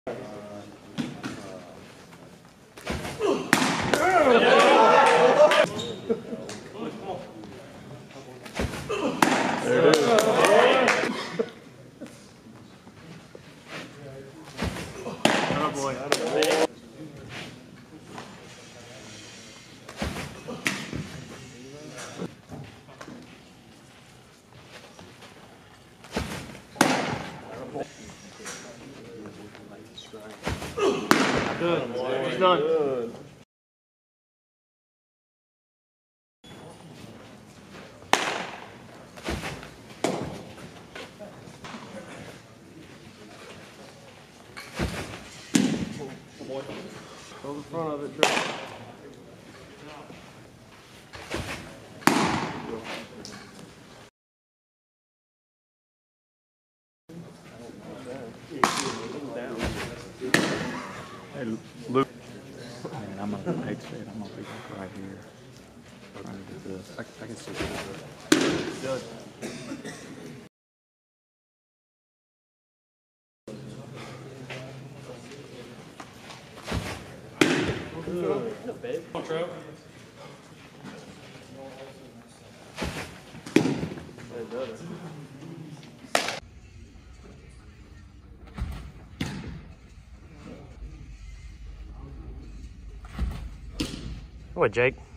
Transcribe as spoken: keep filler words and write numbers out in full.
There it is. Oh boy. Good. He's done. Good. Go the front of it, Drew. Hey, Luke. Man, I'm gonna hate to say it. I'm gonna be like right here. Trying to do this. I, I can see it. Good. Good, babe. Come on, Trev. What, Jake?